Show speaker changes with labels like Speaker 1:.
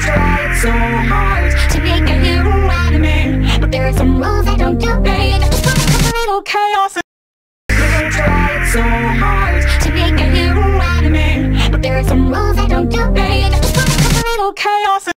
Speaker 1: tried so hard to make a hero out of me, but there are some rules that don't do me. I just wanna have a little chaos. You tried so hard to make a hero out of me, but there are some rules that don't do me. I just wanna have a little chaos.